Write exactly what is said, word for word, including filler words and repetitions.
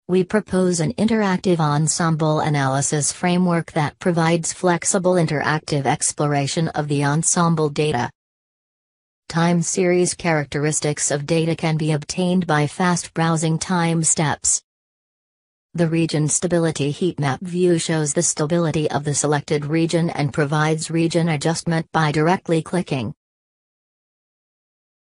we propose an interactive ensemble analysis framework that provides flexible interactive exploration of the ensemble data. Time series characteristics of data can be obtained by fast browsing time steps. The region stability heat map view shows the stability of the selected region and provides region adjustment by directly clicking.